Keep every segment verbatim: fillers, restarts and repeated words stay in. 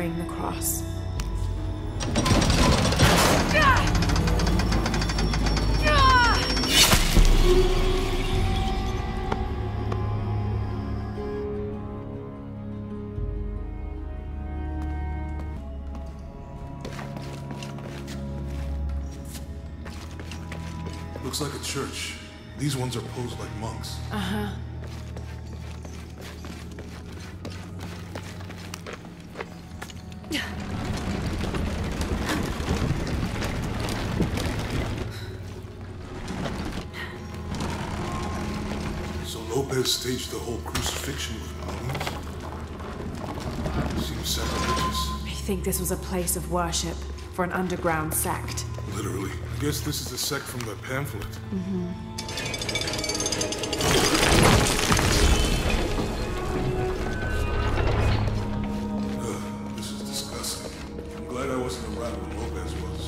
carrying the cross. Looks like a church. These ones are posed like monks. Uh-huh. So Lopez staged the whole crucifixion with Pauline? Seems sacrilegious. I think this was a place of worship for an underground sect. Literally. I guess this is the sect from the pamphlet. Mm-hmm. Ugh, this is disgusting. I'm glad I wasn't around when Lopez was.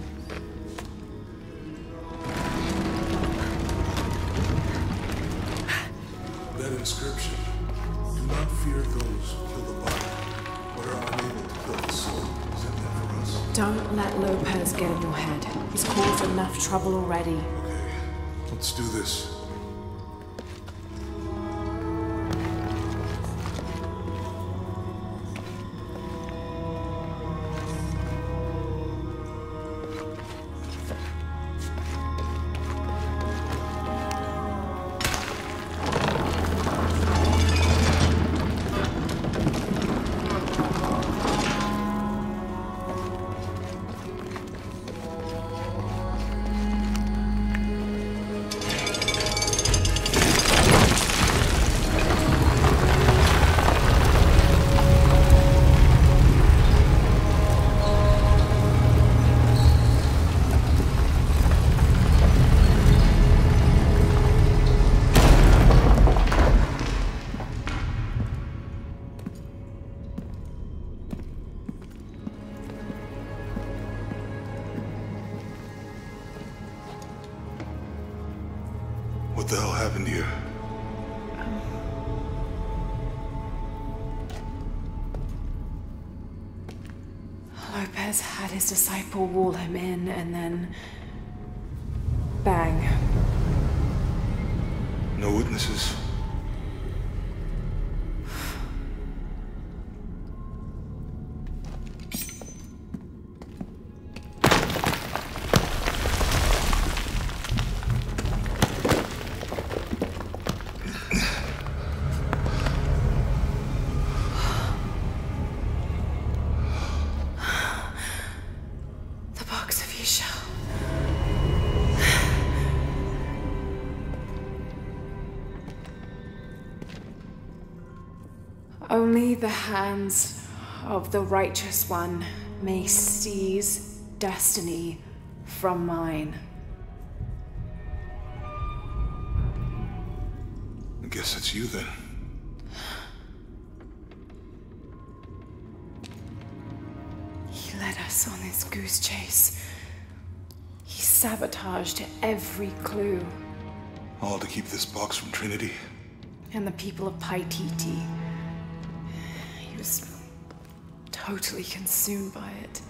That inscription. Do not fear those who kill the body, but are unable to kill the soul. Is that meant for us? Don't let Lopez get in your head. He's caused enough trouble already. Okay, let's do this. What the hell happened here? Lopez had his disciple wall him in, and then... bang. No witnesses. Only the hands of the Righteous One may seize destiny from mine. I guess it's you then. He led us on this goose chase. He sabotaged every clue. All to keep this box from Trinity. And the people of Paititi. He was totally consumed by it.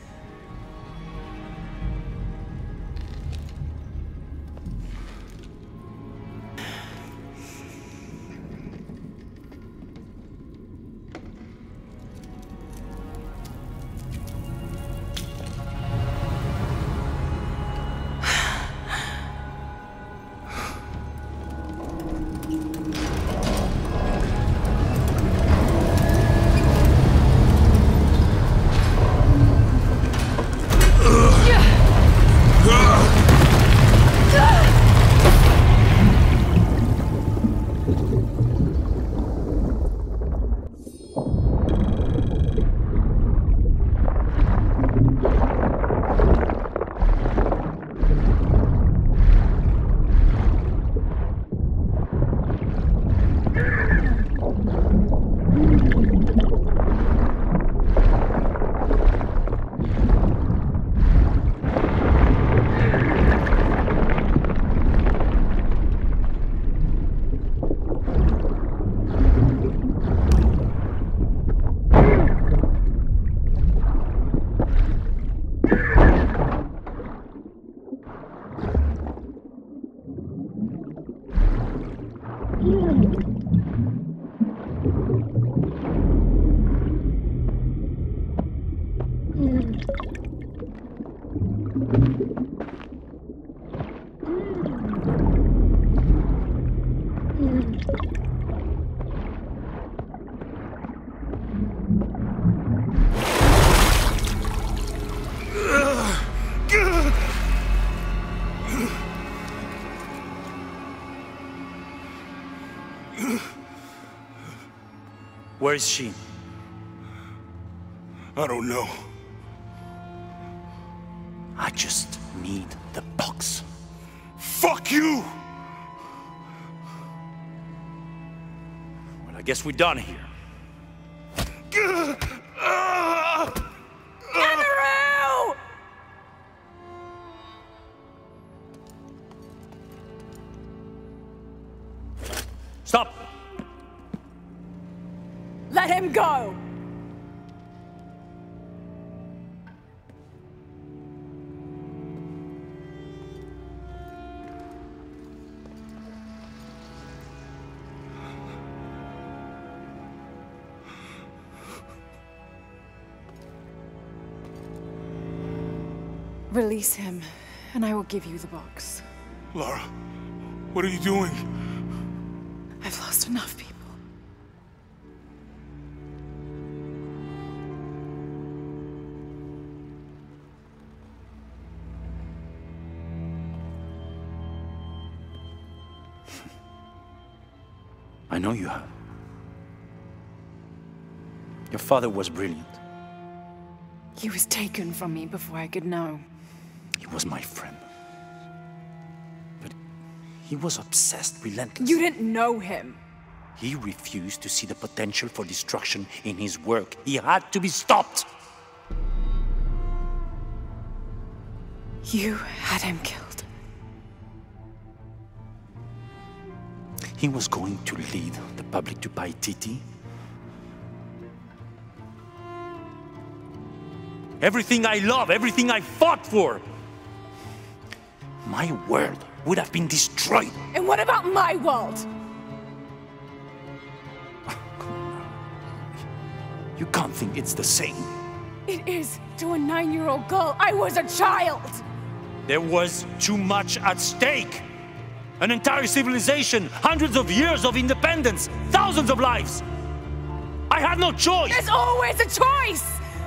Where is she? I don't know. I just need the box. Fuck you! Well, I guess we're done here. Amaru! Stop! Let him go! Release him, and I will give you the box. Lara, what are you doing? I've lost enough people. I know you have. Your father was brilliant. He was taken from me before I could know. He was my friend. But he was obsessed, relentless. You didn't know him. He refused to see the potential for destruction in his work. He had to be stopped. You had him killed. He was going to lead the public to Paititi. Everything I love, everything I fought for. My world would have been destroyed. And what about my world? You can't think it's the same. It is to a nine-year-old girl. I was a child. There was too much at stake. An entire civilization, hundreds of years of independence, thousands of lives. I had no choice. There's always a choice.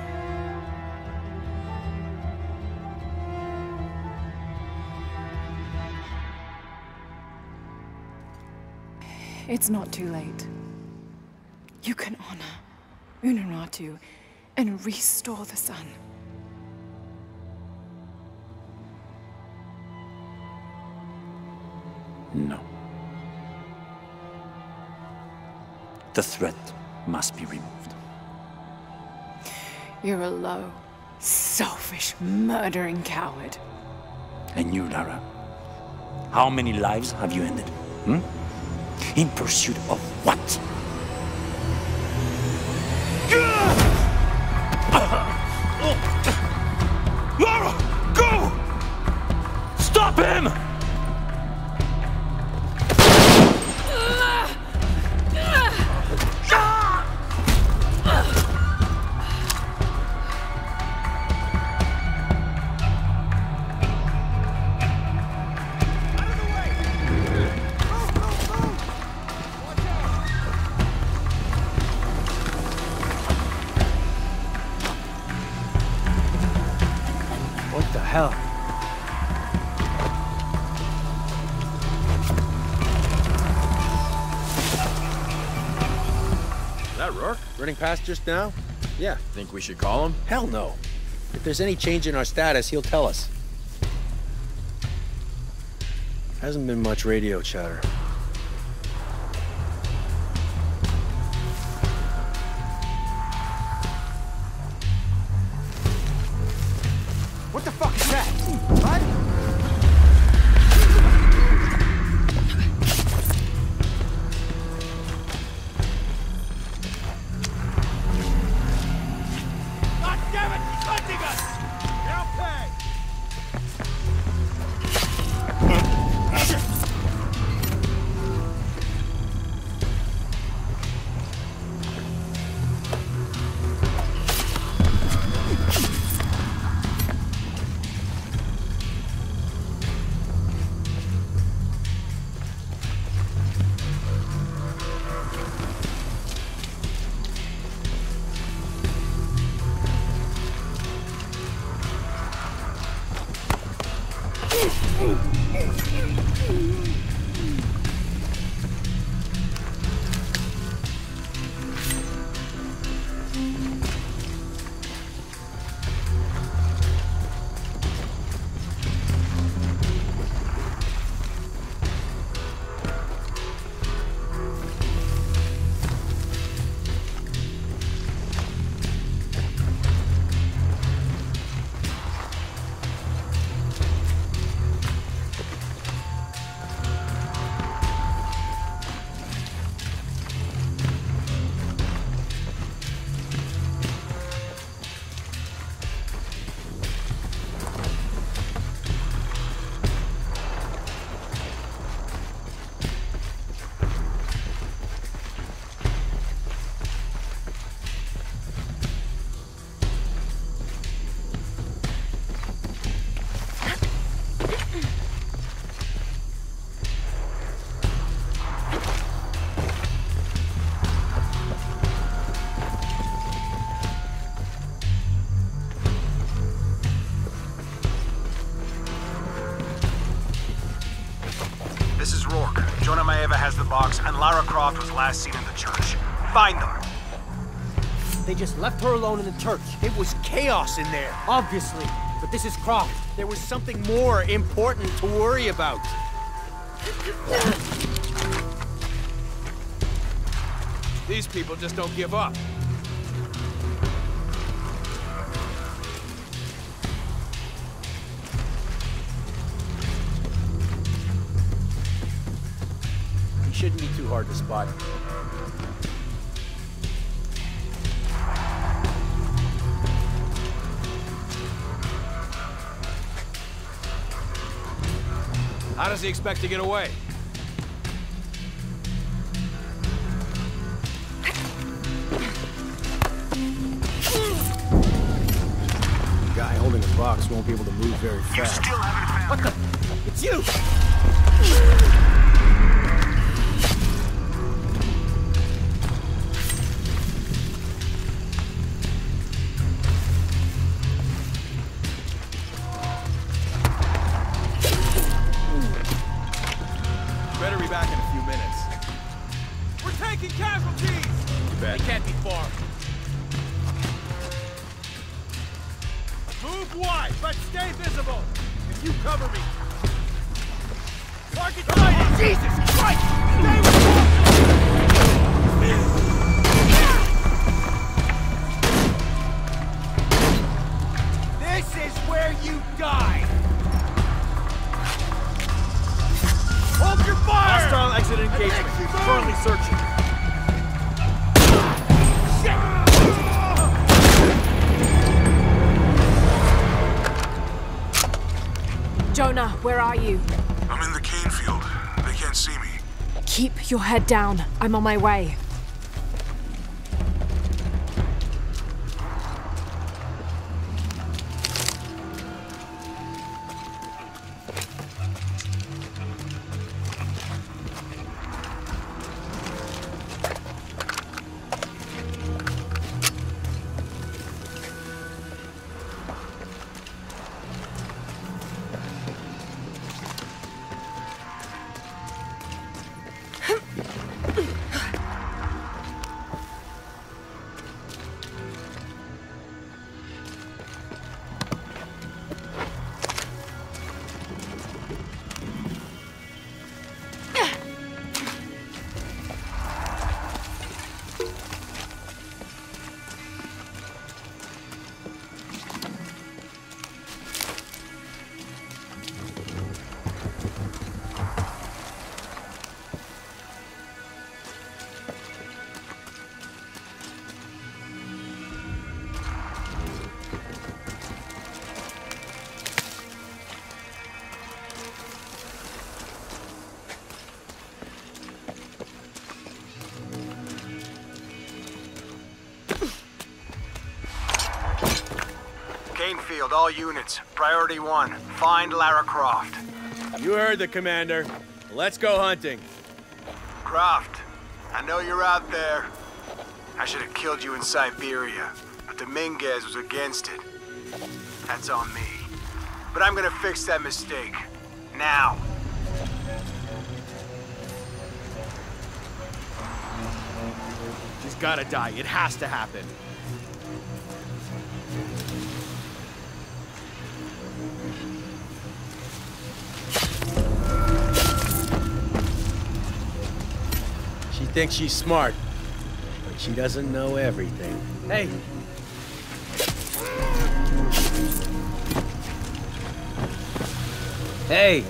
It's not too late. You can honor Unuratu and restore the sun. No. The threat must be removed. You're a low, selfish, murdering coward. And you, Lara? How many lives have you ended? Hmm? In pursuit of what? Lara, go! Stop him! What the hell? Is that Rourke? Running past just now? Yeah. Think we should call him? Hell no. If there's any change in our status, he'll tell us. Hasn't been much radio chatter. What the fuck is that? What? God damn it! He's hunting us! They'll pay! This is Rourke. Jonah Maeva has the box, and Lara Croft was last seen in the church. Find them! They just left her alone in the church. It was chaos in there. Obviously. But this is Croft. There was something more important to worry about. These people just don't give up. He shouldn't be too hard to spot. How does he expect to get away? The guy holding the box won't be able to move very fast. You still haven't found them. It's you! Better be back in a few minutes. We're taking casualties! Too bad. They can't be far. Move wide, but stay visible! If you cover me. Target sighted! Jesus Christ! Stay with This is where you die! Hold your fire! Hostile exit engagement. Currently searching. Shit! Jonah, where are you? I'm in the cane field. They can't see me. Keep your head down. I'm on my way. Field, all units. Priority one. Find Lara Croft. You heard the commander. Let's go hunting. Croft, I know you're out there. I should have killed you in Siberia, but Dominguez was against it. That's on me. But I'm gonna fix that mistake. Now. She's gotta die. It has to happen. She thinks she's smart, but she doesn't know everything. Hey! Hey!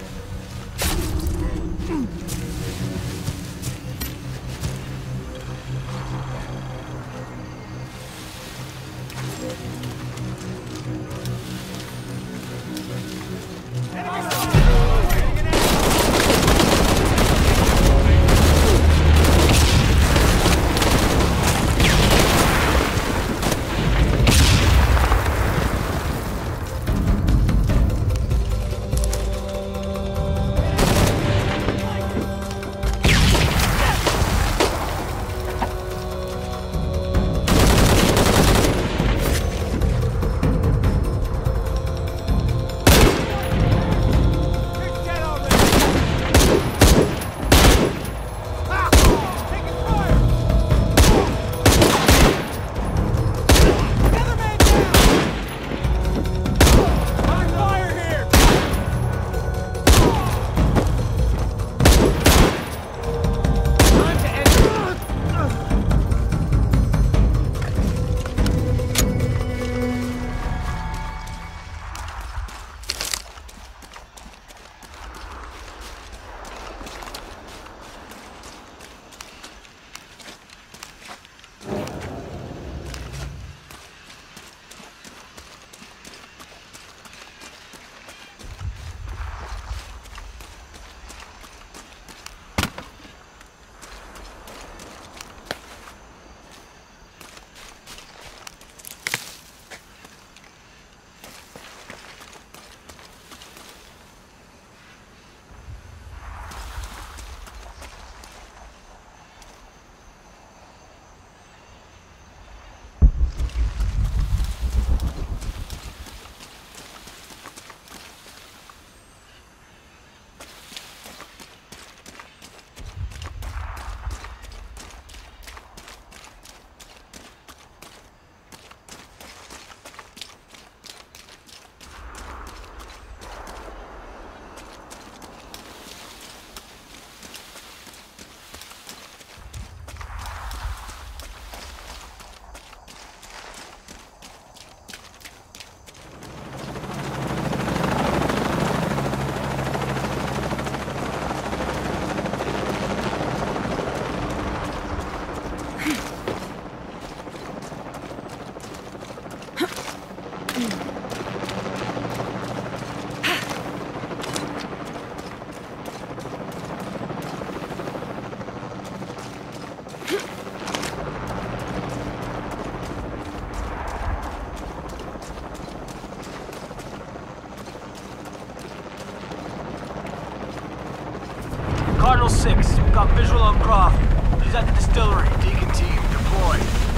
Cardinal six, got visual on Croft. He's at the distillery. Deacon team, deploy.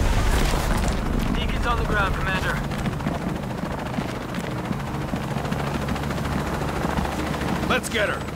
Deacon's on the ground, Commander. Let's get her.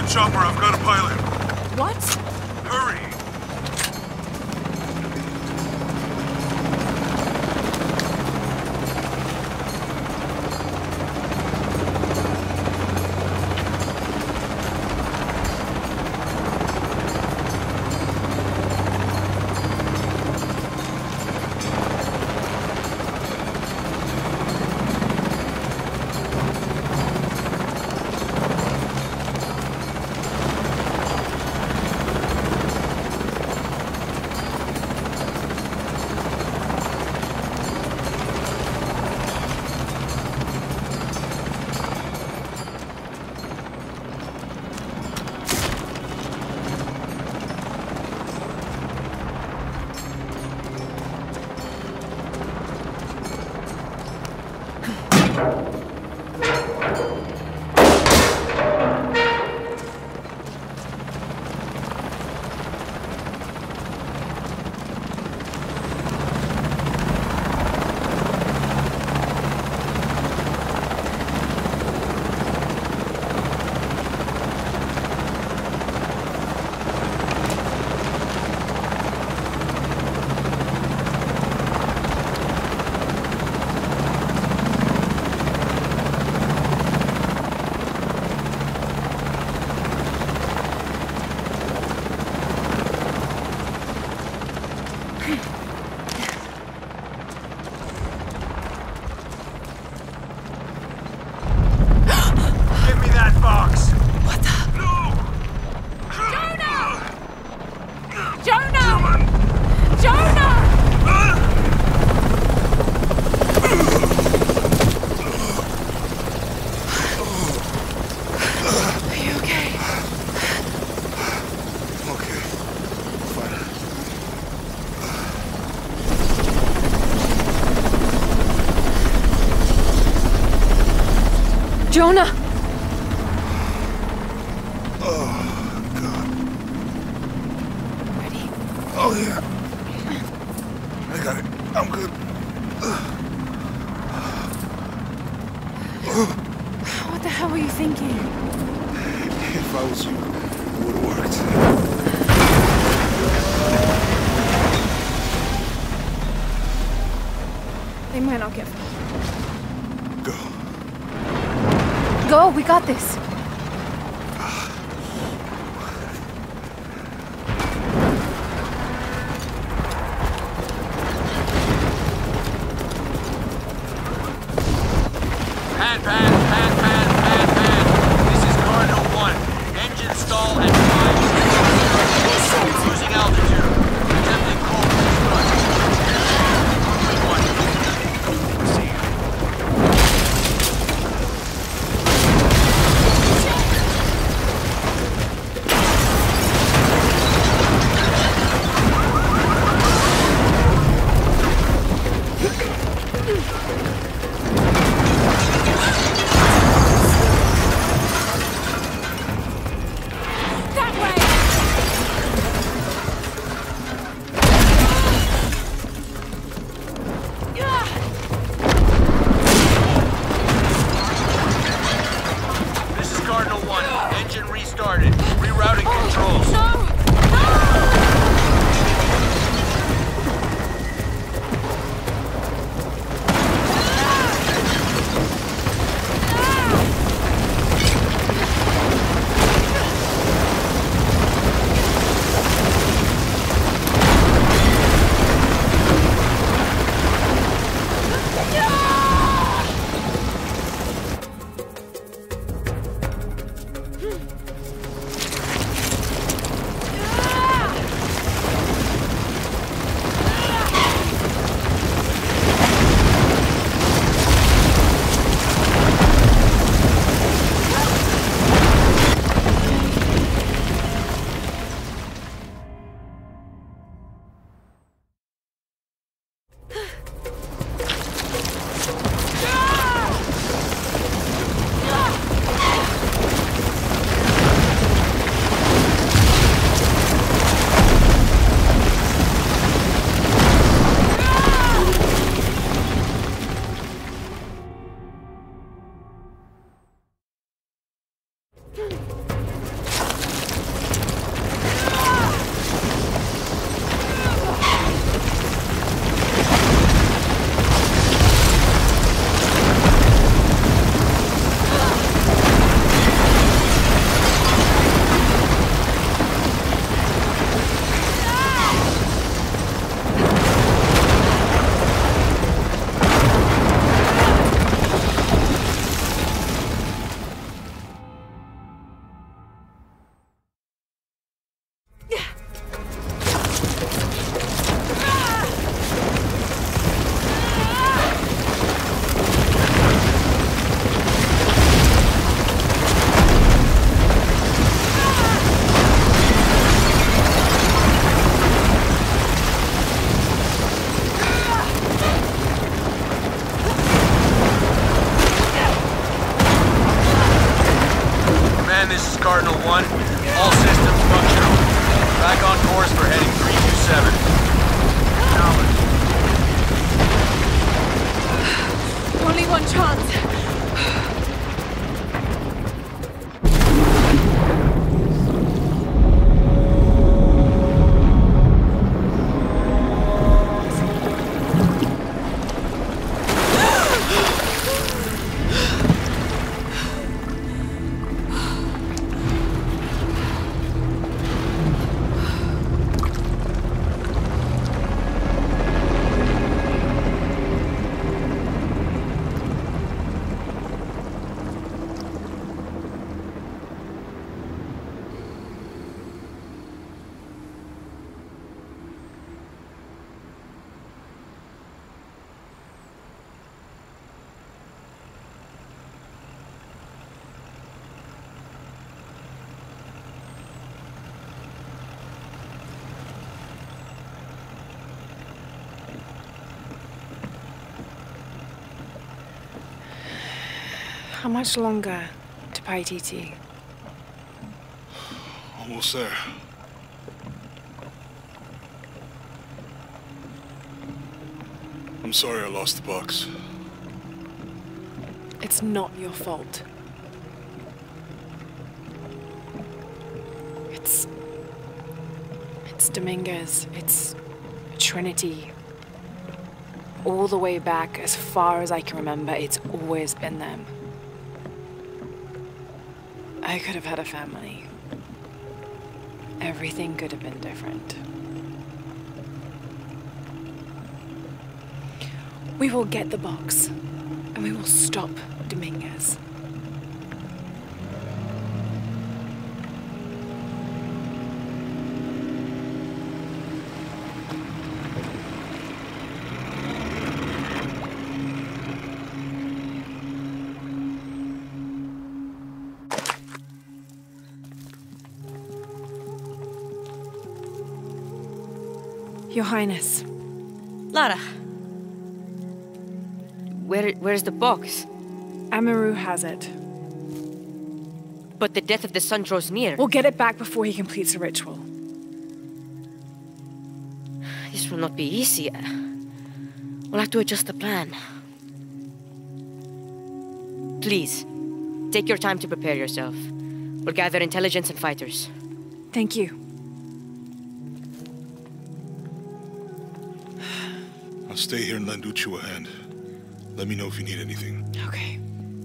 chopper, I've got a pilot. What? Hurry! Jonah! Oh, God. Ready? Oh, yeah. I got it. I'm good. What the hell were you thinking? If I was you, it would have worked. They might not get far. Go. Go, we got this. Pan, pan, pan, pan, pan, pan. This is Cardinal one. Engine stall and five. Losing altitude. Attempting cold run. One. See you. Cardinal one. All systems functional. Back on course for heading three two seven. Only one chance. How much longer to Paititi? Almost there. I'm sorry I lost the box. It's not your fault. It's... It's Dominguez. It's Trinity. All the way back, as far as I can remember, it's always been them. I could have had a family. Everything could have been different. We will get the box, and we will stop Dominguez. Your Highness. Lara. Where, where's the box? Amaru has it. But the death of the sun draws near. We'll get it back before he completes the ritual. This will not be easy. We'll have to adjust the plan. Please, take your time to prepare yourself. We'll gather intelligence and fighters. Thank you. I'll stay here and lend Uchu a hand. Let me know if you need anything. Okay.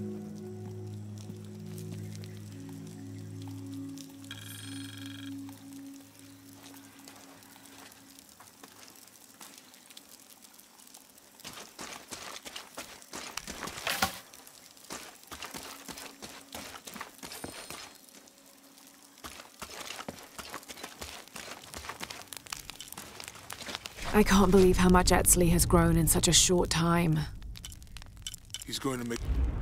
I can't believe how much Etzli has grown in such a short time. He's going to make...